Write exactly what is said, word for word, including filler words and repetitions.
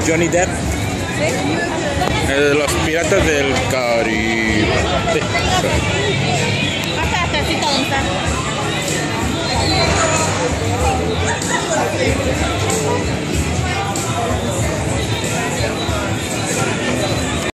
Johnny Depp, ¿Sí? el de los Piratas del Caribe. Hasta, hasta así, ¿dónde está?